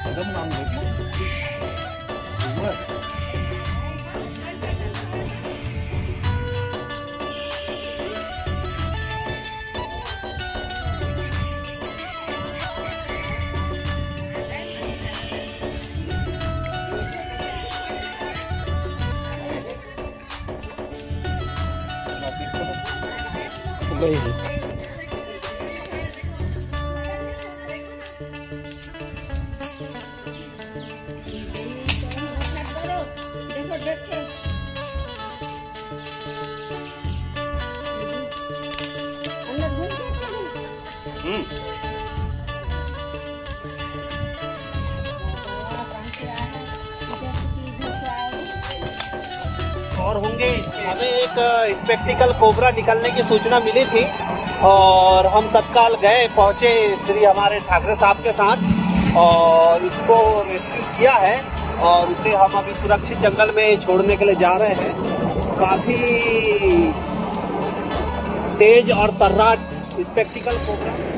एकदम नाम देखो। गई है। और होंगे। हमें एक स्पेक्टिकल कोबरा निकलने की सूचना मिली थी और हम तत्काल गए, पहुंचे श्री हमारे ठाकरे साहब के साथ और इसको रेस्क्यू किया है और इसे हम अभी सुरक्षित जंगल में छोड़ने के लिए जा रहे हैं। काफी तेज और तर्राट स्पेक्टिकल कोबरा।